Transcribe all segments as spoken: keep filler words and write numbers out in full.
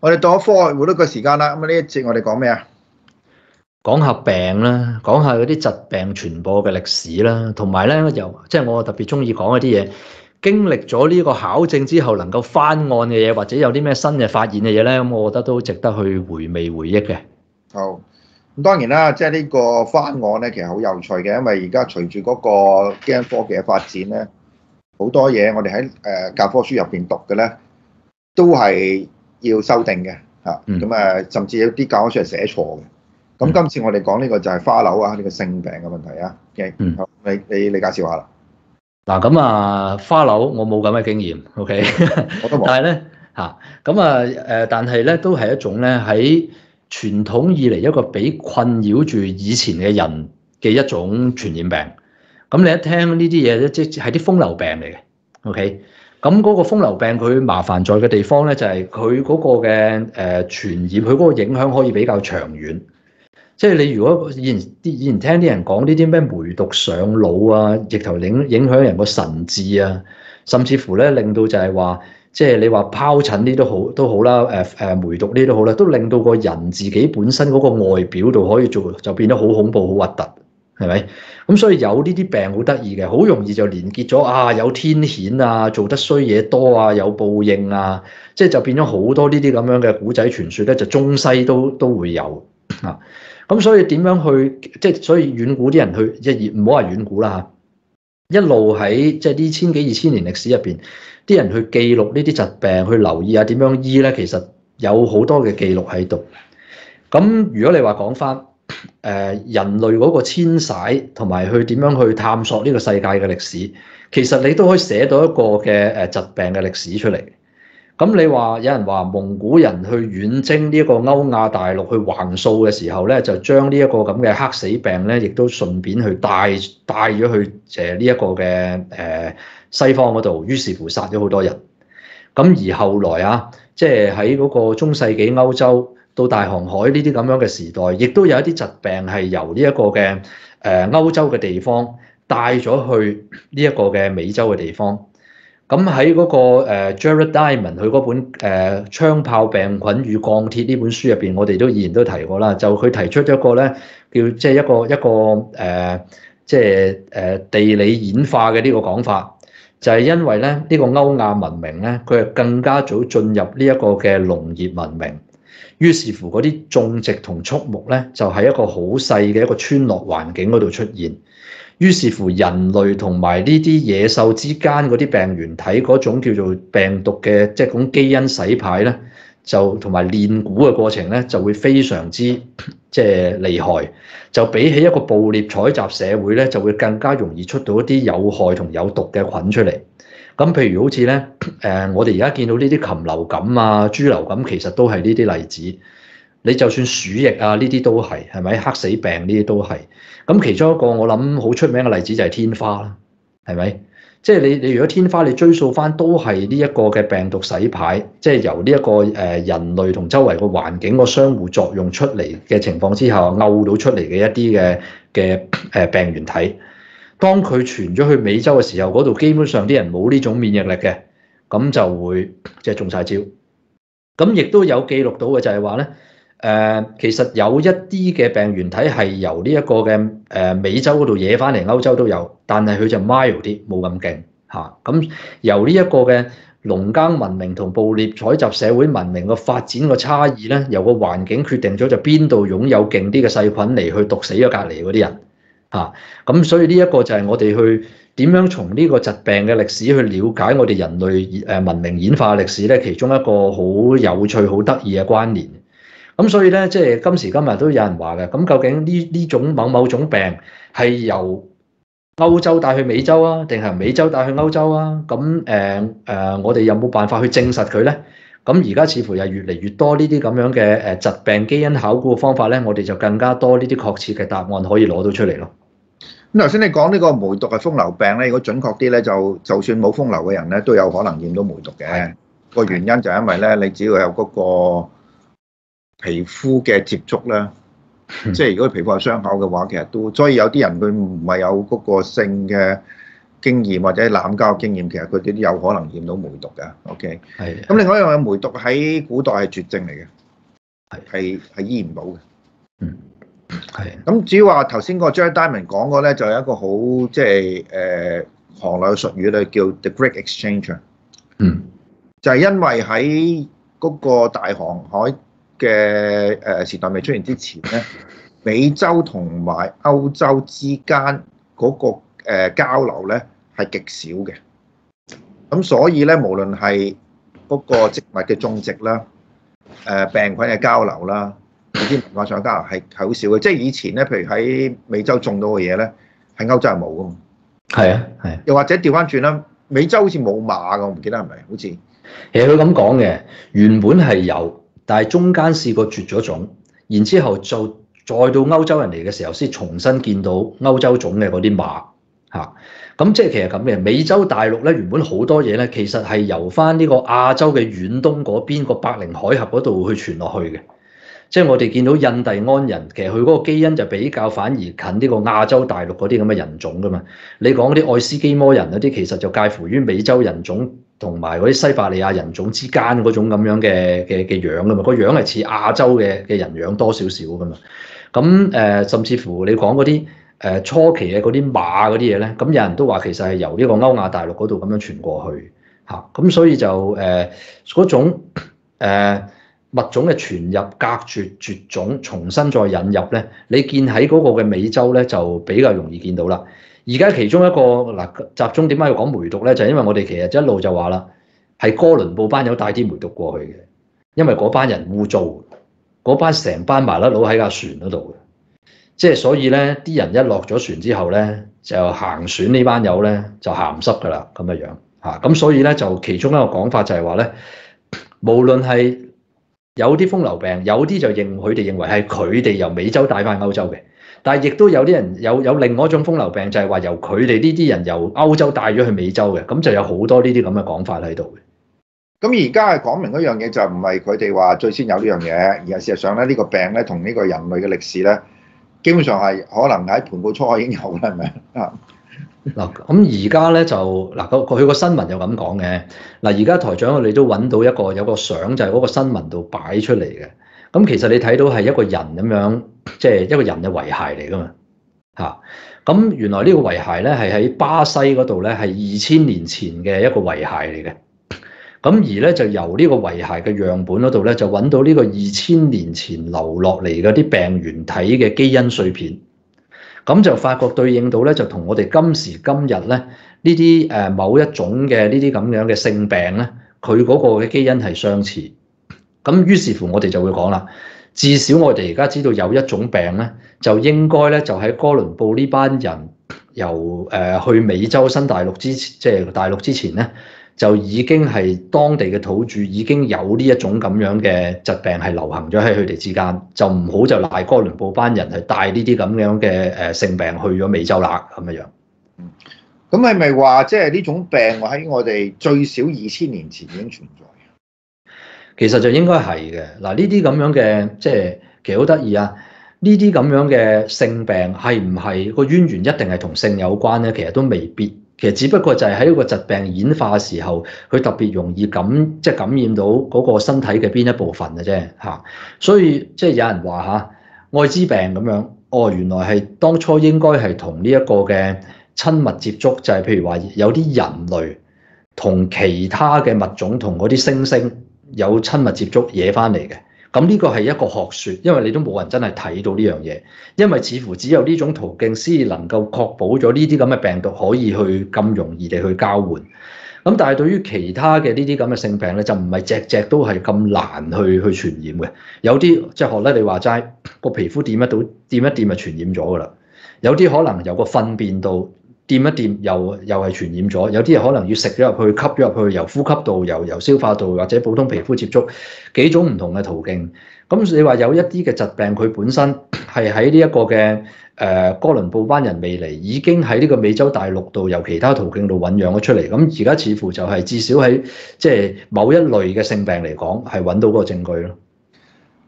我哋到咗科學會呢個時間啦，咁啊呢一節我哋講咩啊？ 講下病啦，講下嗰啲疾病傳播嘅歷史啦，同埋咧又即係我特別中意講一啲嘢，經歷咗呢個考證之後能夠翻案嘅嘢，或者有啲咩新嘅發現嘅嘢咧，咁我覺得都值得去回味回憶嘅。 好，咁當然啦，即係呢個翻案咧，其實好有趣嘅，因為而家隨住嗰個基因科技嘅發展咧，好多嘢我哋喺誒教科書入邊讀嘅咧，都係要修訂嘅嚇。咁啊，甚至有啲教科書係寫錯嘅。咁今次我哋講呢個就係花柳啊，呢個性病嘅問題啊。OK， 嗯， 好，你你你介紹下啦。 嗱咁啊，花柳我冇咁嘅經驗，OK， 我都冇。 但係咧嚇，咁啊誒，但係咧都係一種咧喺傳統以嚟一個俾困擾住以前嘅人嘅一種傳染病。咁你一聽呢啲嘢咧，即係啲風流病嚟嘅，OK。咁嗰個風流病佢麻煩在嘅地方咧，就係佢嗰個嘅誒傳染，佢嗰個影響可以比較長遠。即係你如果以前啲以前聽啲人講呢啲咩梅毒上腦啊，直頭影影響人個神智啊，甚至乎咧令到就係話，即係你話疱疹呢都好都好啦，誒誒梅毒呢都好啦，都令到個人自己本身嗰個外表度可以做就變得好恐怖、好核突，係咪？咁所以有呢啲病好得意嘅，好容易就連結咗啊，有天譴啊，做得衰嘢多啊，有報應啊，即係就變咗好多呢啲咁樣嘅古仔傳說咧，就中西都都會有啊。咁所以點樣去即係所以遠古啲人去即係唔好話遠古啦嚇，一路喺即係呢千幾二千年歷史入邊，啲人去記錄呢啲疾病，去留意下點樣醫咧，其實有好多嘅記錄喺度。咁如果你話講翻誒人類嗰個遷徙同埋去點樣去探索呢個世界嘅歷史，其實你都可以寫到一個嘅誒疾病嘅歷史出嚟。咁你話有人話蒙古人去遠征呢一個歐亞大陸去橫掃嘅時候咧，就將呢一個咁嘅黑死病咧，亦都順便去帶帶咗去誒呢一個嘅誒西方嗰度，於是乎殺咗好多人。咁而後來啊，即係喺嗰個中世紀歐洲到大航海呢啲咁樣嘅時代，亦都有一啲疾病係由呢一個嘅誒歐洲嘅地方帶咗去呢一個嘅美洲嘅地方。咁喺嗰個誒 Jared Diamond 佢嗰本誒槍炮病菌與鋼鐵呢本書入邊，我哋都以前都提過啦。就佢提出咗一個咧，叫即係一個一個誒，即係誒地理演化嘅呢個講法，就係因為咧呢個歐亞文明咧，佢係更加早進入呢一個嘅農業文明，於是乎嗰啲種植同畜牧咧，就喺一個好細嘅一個村落環境嗰度出現。於是乎，人類同埋呢啲野獸之間嗰啲病原體嗰種叫做病毒嘅，即係種基因洗牌咧，就同埋煉蠱嘅過程咧，就會非常之即係厲害。就比起一個捕獵採集社會咧，就會更加容易出到一啲有害同有毒嘅菌出嚟。咁譬如好似咧，誒我哋而家見到呢啲禽流感啊、豬流感，其實都係呢啲例子。你就算鼠疫啊，呢啲都係，係咪？黑死病呢啲都係。咁其中一個我諗好出名嘅例子就係天花啦，係咪？即係你你如果天花你追溯翻都係呢一個嘅病毒洗牌，即係由呢一個誒人類同周圍個環境個相互作用出嚟嘅情況之下，勾到出嚟嘅一啲嘅嘅誒病原體。當佢傳咗去美洲嘅時候，嗰度基本上啲人冇呢種免疫力嘅，咁就會即係中晒招。咁亦都有記錄到嘅就係話咧。誒、呃、其實有一啲嘅病原體係由呢一個嘅誒、呃、美洲嗰度惹翻嚟歐洲都有，但係佢就 mild 啲，冇咁勁嚇。咁、啊、由呢一個嘅農耕文明同捕獵採集社會文明嘅發展個差異咧，由個環境決定咗就邊度擁有勁啲嘅細菌嚟去毒死咗隔離嗰啲人嚇。咁、啊、所以呢一個就係我哋去點樣從呢個疾病嘅歷史去了解我哋人類誒文明演化嘅歷史咧，其中一個好有趣、好得意嘅關聯。咁所以咧，即係今時今日都有人話嘅。咁究竟呢呢種某某種病係由歐洲帶去美洲啊，定係美洲帶去歐洲啊？咁誒誒，我哋有冇辦法去證實佢咧？咁而家似乎又越嚟越多呢啲咁樣嘅誒疾病基因考古嘅方法咧，我哋就更加多呢啲確切嘅答案可以攞到出嚟咯。 咁頭先你講呢個梅毒係風流病咧，如果準確啲咧，就就算冇風流嘅人咧，都有可能染到梅毒嘅。個原因就係因為咧，你只要有嗰個皮膚嘅接觸咧，即係如果皮膚有傷口嘅話，其實都，所以有啲人佢唔係有嗰個性嘅經驗或者濫交經驗，其實佢哋都有可能驗到梅毒㗎。OK， 係。 咁另外一樣嘢，梅毒喺古代係絕症嚟嘅， 係係係醫唔到嘅。 嗯，係。 咁至於話頭先個 Jared Diamond 講過咧，就有一個好即係誒行內嘅術語咧，叫 The Great Exchange。 嗯， 就係因為喺嗰個大航海嘅誒時代未出現之前咧，美洲同埋歐洲之間嗰個誒交流咧係極少嘅。咁所以咧，無論係嗰個植物嘅種植啦、誒病菌嘅交流啦，嗰啲文化上嘅交流係係好少嘅。即係以前咧，譬如喺美洲種到嘅嘢咧，喺歐洲係冇噶嘛。 係啊，係。 又或者調翻轉啦，美洲好似冇馬㗎，我唔記得係咪？好似。 其實佢咁講嘅，原本係有，但係中間試過絕咗種，然之後就再到歐洲人嚟嘅時候，先重新見到歐洲種嘅嗰啲馬嚇。咁即係其實咁嘅，美洲大陸咧原本好多嘢咧，其實係由翻呢個亞洲嘅遠東嗰邊個白令海峽嗰度去傳落去嘅。即係我哋見到印第安人，其實佢嗰個基因就比較反而近呢個亞洲大陸嗰啲咁嘅人種噶嘛。你講嗰啲愛斯基摩人嗰啲，其實就介乎於美洲人種同埋嗰啲西伯利亞人種之間嗰種咁樣嘅嘅嘅樣噶嘛。個樣係似亞洲嘅嘅人樣多少少噶嘛。咁誒、呃，甚至乎你講嗰啲誒初期嘅嗰啲馬嗰啲嘢咧，咁有人都話其實係由呢個歐亞大陸嗰度咁樣傳過去嚇。咁所以就誒嗰、呃、種誒。呃物種嘅傳入、隔絕、絕種、重新再引入咧，你見喺嗰個嘅美洲咧就比較容易見到啦。而家其中一個嗱集中點解要講梅毒咧，就係、因為我哋其實一路就話啦，係哥倫布班友帶啲梅毒過去嘅，因為嗰班人污糟，嗰班成班麻甩佬喺架船嗰度嘅，即係所以咧啲人一落咗船之後咧，就行船呢班友咧就鹹濕噶啦咁嘅樣嚇。咁所以咧就其中一個講法就係話咧，無論係有啲風流病，有啲就認佢哋認為係佢哋由美洲帶翻歐洲嘅，但係亦都有啲人有有另外一種風流病，就係話由佢哋呢啲人由歐洲帶咗去美洲嘅，咁就有好多呢啲咁嘅講法喺度嘅。 咁而家係講明一樣嘢，就唔係佢哋話最先有呢樣嘢，而係事實上咧呢個病咧同呢個人類嘅歷史咧，基本上係可能喺盤古初開已經有啦，係咪啊？ 嗱，咁而家咧就嗱，佢個新聞又咁講嘅。嗱，而家台長我哋都揾到一個有個相，就係嗰個新聞度擺出嚟嘅。咁其實你睇到係一個人咁樣，即係一個人嘅遺骸嚟噶嘛嚇。咁原來呢個遺骸咧係喺巴西嗰度咧係二千年前嘅一個遺骸嚟嘅。咁而咧就由呢個遺骸嘅樣本嗰度咧就揾到呢個二千年前留落嚟嗰啲病原體嘅基因碎片。咁就發覺對應到咧，就同我哋今時今日咧呢啲誒某一種嘅呢啲咁樣嘅性病咧，佢嗰個嘅基因係相似。咁於是乎我哋就會講啦，至少我哋而家知道有一種病咧，就應該咧就喺哥倫布呢班人由誒去美洲新大陸之前，即係大陸之前咧，就已經係當地嘅土著已經有呢一種咁樣嘅疾病係流行咗喺佢哋之間，就唔好就賴哥倫布班人係帶呢啲咁樣嘅誒性病去咗美洲啦咁樣樣。 嗯，咁係咪話即係呢種病喺我哋最少二千年前已經存在？ 其實就應該係嘅。嗱，呢啲咁樣嘅即係其實好得意啊！呢啲咁樣嘅性病係唔係個淵源一定係同性有關咧？其實都未必。其實只不過就係喺個疾病演化嘅時候，佢特別容易感即係感染到嗰個身體嘅邊一部分嘅啫嚇。所以即係有人話嚇，愛滋病咁樣，哦原來係當初應該係同呢一個嘅親密接觸，就係譬如話有啲人類同其他嘅物種同嗰啲猩猩有親密接觸惹翻嚟嘅。咁呢個係一個學説，因為你都冇人真係睇到呢樣嘢，因為似乎只有呢種途徑先能夠確保咗呢啲咁嘅病毒可以去咁容易地去交換。咁但係對於其他嘅呢啲咁嘅性病咧，就唔係隻隻都係咁難去去傳染嘅。有啲即係學咧，你話齋個皮膚掂得到，掂一掂就傳染咗㗎啦。有啲可能由個糞便度掂一掂又又係傳染咗，有啲可能要食咗入去、吸咗入去，由呼吸道、由由消化道或者普通皮膚接觸，幾種唔同嘅途徑。咁你話有一啲嘅疾病，佢本身係喺呢一個嘅誒、呃、哥倫布班人未嚟，已經喺呢個美洲大陸度由其他途徑度醖釀咗出嚟。咁而家似乎就係至少喺即係某一類嘅性病嚟講，係揾到嗰個證據咯。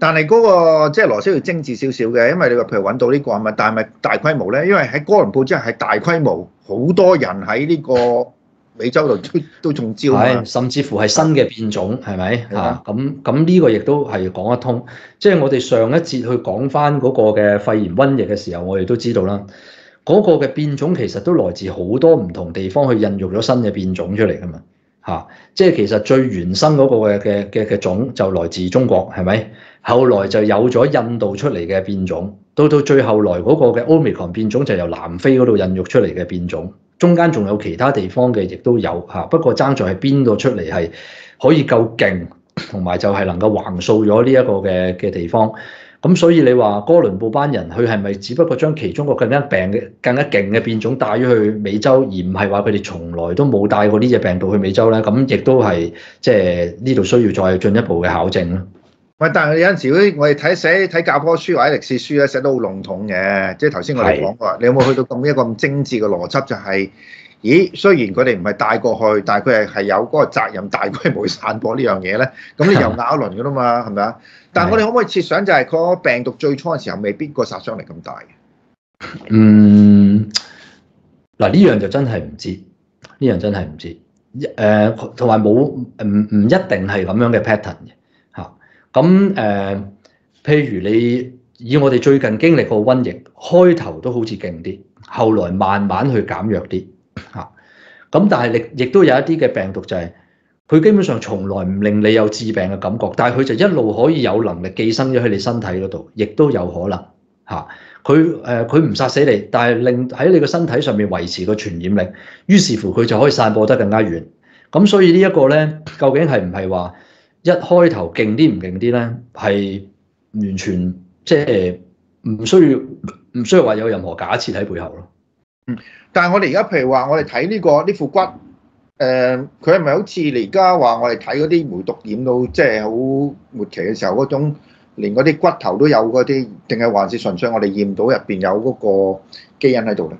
但係嗰、那個即係羅斯要精緻少少嘅，因為你話譬如揾到呢、這個係咪，但係咪大規模咧？因為喺哥倫布之後係大規模，好多人喺呢個美洲度都都中招嘛， 甚至乎係新嘅變種，係咪嚇？咁咁的呢個亦都係講得通。即係我哋上一節去講翻嗰個嘅肺炎瘟疫嘅時候，我哋都知道啦，嗰、那個嘅變種其實都來自好多唔同地方去孕育咗新嘅變種出嚟噶嘛嚇。即係其實最原生嗰個嘅嘅嘅嘅種就來自中國，係咪？後來就有咗印度出嚟嘅變種，到到最後來嗰個嘅 Omicron 變種就由南非嗰度孕育出嚟嘅變種，中間仲有其他地方嘅亦都有嚇，不過爭在係邊度出嚟係可以夠勁，同埋就係能夠橫掃咗呢一個嘅嘅地方。咁所以你話哥倫布班人佢係咪只不過將其中個更加病嘅、更加勁嘅變種帶咗去美洲，而唔係話佢哋從來都冇帶過呢隻病毒去美洲咧？咁亦都係即係呢度需要再進一步嘅考證啦。 喂，但係有陣時我哋睇寫睇教科書或者歷史書咧，寫得好籠統嘅。即係頭先我哋講過，你有冇去到咁一個咁精緻嘅邏輯？就係、是，咦？雖然佢哋唔係帶過去，但係佢係係有嗰個責任大規模散播呢樣嘢咧。咁你又拗一輪㗎啦嘛，係咪啊？但係我哋可唔可以設想就係個病毒最初嘅時候未必個殺傷力咁大嘅？ 嗯，嗱呢樣就真係唔知，呢樣真係唔知。誒，同埋冇唔唔一定係咁樣嘅 pattern 嘅。咁誒、呃，譬如你以我哋最近經歷過瘟疫，開頭都好似勁啲，後來慢慢去減弱啲嚇。咁但係亦亦都有一啲嘅病毒就係、是，佢基本上從來唔令你有致病嘅感覺，但係佢就一路可以有能力寄生咗喺你身體嗰度，亦都有可能嚇。佢誒佢唔殺死你，但係令喺你個身體上面維持個傳染力，於是乎佢就可以散播得更加遠。咁所以呢一個咧，究竟係唔係話一開頭勁啲唔勁啲咧，係完全即係唔需要唔需要話有任何假設喺背後咯。 嗯，但係我哋而家譬如話，我哋睇呢個呢副骨，誒、呃，佢係咪好似你而家話我哋睇嗰啲梅毒染到即係好末期嘅時候嗰種，連嗰啲骨頭都有嗰啲，定係還是純粹我哋驗到入邊有嗰個基因喺度咧？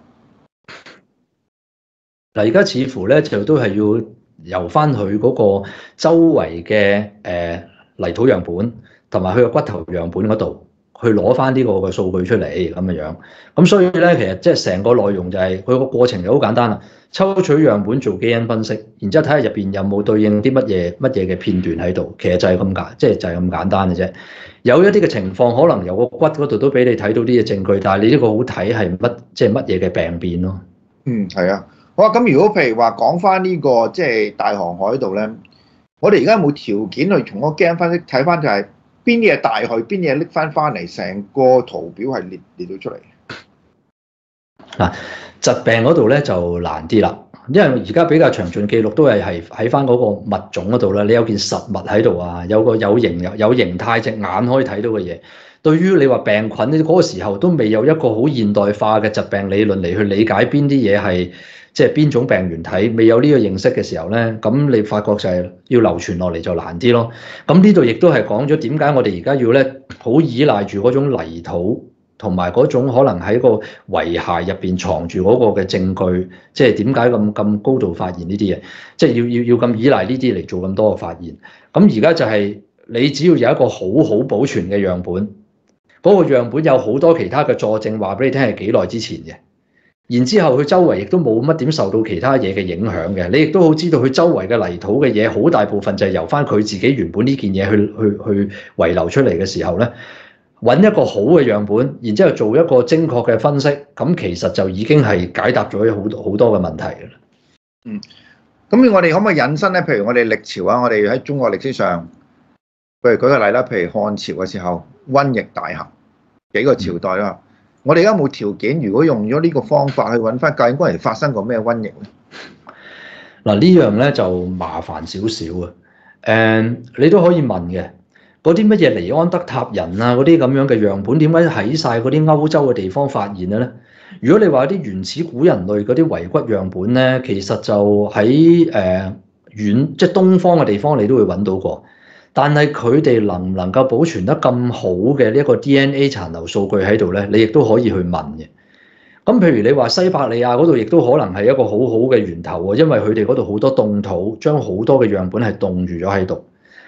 嗱，而家似乎咧就都係要由翻佢嗰個周圍嘅誒泥土樣本同埋佢個骨頭樣本嗰度去攞翻呢個嘅數據出嚟咁嘅樣。咁所以咧，其實即係成個內容就係佢個過程就好簡單啦。抽取樣本做基因分析，然之後睇下入邊有冇對應啲乜嘢乜嘢嘅片段喺度。其實就係咁簡，即係就係咁簡單嘅啫。有一啲嘅情況可能由個骨嗰度都俾你睇到啲嘅證據，但係你呢個好睇係乜即係乜嘢嘅病變咯。 嗯，係啊。好啊，咁如果譬如話講翻呢個即係大航海度咧，我哋而家有冇條件去從個基因分析睇翻就係邊啲嘢帶去，邊啲嘢拎翻翻嚟，成個圖表係列列到出嚟。 嗱，疾病嗰度咧就難啲啦，因為而家比較詳盡記錄都係係喺翻嗰個物種嗰度啦。你有件實物喺度啊，有個有形有有形態隻眼可以睇到嘅嘢。對於你話病菌呢嗰個時候都未有一個好現代化嘅疾病理論嚟去理解邊啲嘢係即係邊種病原體，未有呢個認識嘅時候咧，咁你發覺就係要流傳落嚟就難啲咯。咁呢度亦都係講咗點解我哋而家要咧好依賴住嗰種泥土同埋嗰種可能喺個遺骸入邊藏住嗰個嘅證據，即係點解咁咁高度發現呢啲嘢，即係要要要咁依賴呢啲嚟做咁多嘅發現。咁而家就係你只要有一個好好保存嘅樣本。嗰個樣本有好多其他嘅佐證，話俾你聽係幾耐之前嘅。然之後佢周圍亦都冇乜點受到其他嘢嘅影響嘅。你亦都好知道佢周圍嘅泥土嘅嘢，好大部分就係由翻佢自己原本呢件嘢去去去遺留出嚟嘅時候咧，揾一個好嘅樣本，然之後做一個精確嘅分析，咁其實就已經係解答咗好多好多嘅問題嘅啦。 嗯，咁我哋可唔可以引申咧？譬如我哋歷朝啊，我哋喺中國歷史上，譬如舉個例啦，譬如漢朝嘅時候，瘟疫大行幾個朝代啦。我哋而家冇條件，如果用咗呢個方法去揾翻究竟嗰陣發生過咩瘟疫咧？ 嗱，呢樣咧就麻煩少少啊。誒，你都可以問嘅，嗰啲乜嘢尼安德塔人啊，嗰啲咁樣嘅樣本，點解喺晒嗰啲歐洲嘅地方發現嘅咧？如果你話啲原始古人類嗰啲遺骨樣本咧，其實就喺誒遠即係東方嘅地方，你都會揾到過。但係佢哋能唔能夠保存得咁好嘅呢一個 D N A 殘留數據喺度咧？你亦都可以去問嘅。咁譬如你話西伯利亞嗰度，亦都可能係一個好好嘅源頭喎，因為佢哋嗰度好多凍土，將好多嘅樣本係凍住咗喺度。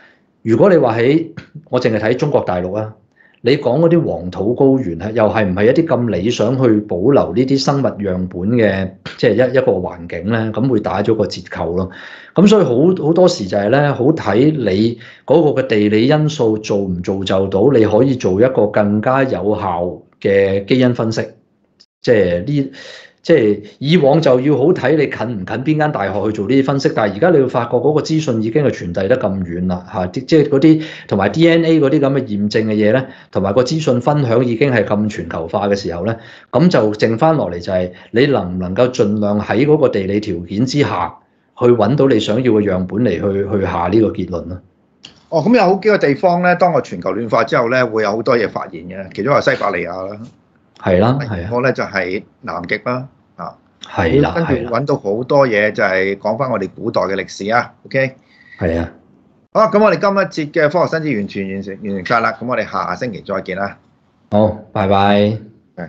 如果你話喺我淨係睇中國大陸啊，你講嗰啲黃土高原係又係唔係一啲咁理想去保留呢啲生物樣本嘅，即係一一個環境咧，咁會打咗個折扣咯。咁所以好好多時就係咧，好睇你嗰個嘅地理因素做唔造就到，你可以做一個更加有效嘅基因分析。即係呢，即係以往就要好睇你近唔近邊間大學去做呢啲分析，但係而家你會發覺嗰個資訊已經係傳遞得咁遠啦嚇，即係嗰啲同埋 D N A 嗰啲咁嘅驗證嘅嘢咧，同埋個資訊分享已經係咁全球化嘅時候咧，咁就剩翻落嚟就係你能唔能夠盡量喺嗰個地理條件之下，去揾到你想要嘅樣本嚟去去下呢個結論咯。 哦，咁有好幾個地方咧，當個全球暖化之後咧，會有好多嘢發現嘅，其中係西伯利亞啦。 係啦，係啊， 我咧就係南極啦，啊， 係啦， 跟住揾到好多嘢，就係講翻我哋古代嘅歷史啊。OK， 係啊， 好，咁我哋今一節嘅科學新知完全完成完成晒啦，咁我哋下星期再見啦。 好，拜拜。 係。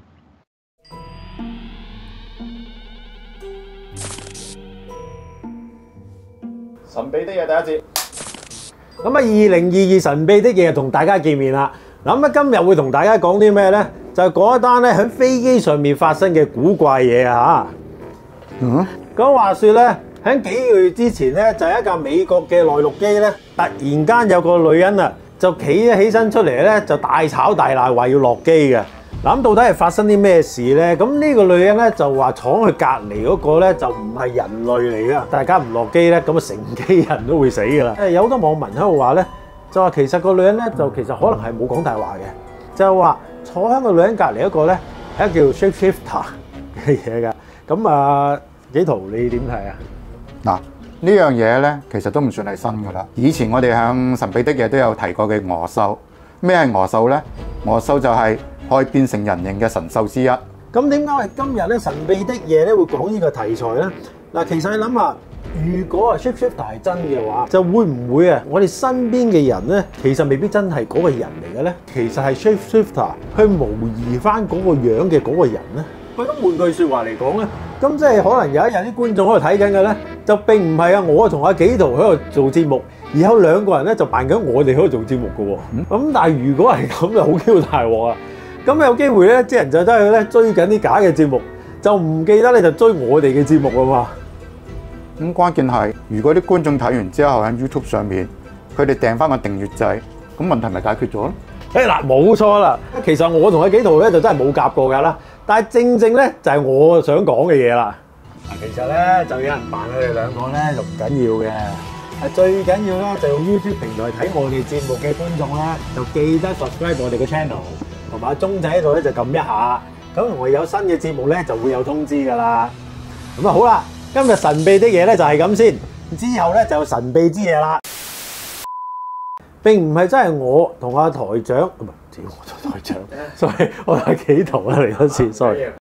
神秘的嘢第一節。 咁啊，二零二二神秘的嘢同大家見面啦。嗱咁啊，今日會同大家講啲咩咧？就係講一單咧喺飛機上面發生嘅古怪嘢啊！嚇，嗯，咁話説咧，喺幾個月之前咧，就係一架美國嘅內陸機咧，突然間有個女人啊，就企咗起身出嚟咧，就大吵大鬧，話要落機嘅。嗱咁到底係發生啲咩事咧？咁呢個女人咧就話闖去隔離嗰個咧就唔係人類嚟㗎，大家唔落機咧，咁啊成機人都會死㗎啦。誒有好多網民喺度話咧，就話其實個女人咧就其實可能係冇講大話嘅，就話坐喺個女人隔離一個咧係一個叫 shapeshifter 嘅嘢㗎。咁啊幾圖你點睇啊？ 嗱，呢樣嘢咧其實都唔算係新㗎啦。以前我哋喺神秘的嘢都有提過嘅鵝獸。咩係鵝獸咧？鵝獸就係可以變成人形嘅神獸之一。 咁點解我哋今日咧神秘的嘢咧會講呢個題材咧？嗱，其實你諗下，如果啊 shapeshifter 係真嘅話，就會唔會啊我哋身邊嘅人咧，其實未必真係嗰個人嚟嘅咧？其實係 shapeshifter 去模擬翻嗰個樣嘅嗰個人咧？喂，咁換句説話嚟講咧，咁即係可能有一日啲觀眾喺度睇緊嘅咧，就並唔係啊我同阿紀陶喺度做節目。而有兩個人咧就扮緊我哋喺度做節目嘅喎，咁、嗯、但係如果係咁就好 Q 大鑊啊！咁有機會咧，啲人就真係咧追緊啲假嘅節目，就唔記得咧就追我哋嘅節目啊嘛。 咁、嗯、關鍵係，如果啲觀眾睇完之後喺 YouTube 上面，佢哋訂翻個訂閱掣，咁問題咪解決咗咯？ 誒嗱，冇錯啦。其實我同阿紀陶咧就真係冇夾過㗎啦，但係正正咧就係我想講嘅嘢啦。嗱，其實咧就有人扮佢哋兩個咧就唔緊要嘅。最緊要咧就用 YouTube 平台睇我哋節目嘅觀眾咧，就記得 subscribe 我哋嘅 channel， 同埋鐘仔喺度咧就撳一下，咁我哋有新嘅節目咧就會有通知噶啦。咁啊好啦，今日神秘的嘢咧就係咁先，之後咧就有神秘之嘢啦。並唔係真係我同阿台長，唔係，我台長，sorry，我係紀陶啦嚟嗰次 ，sorry。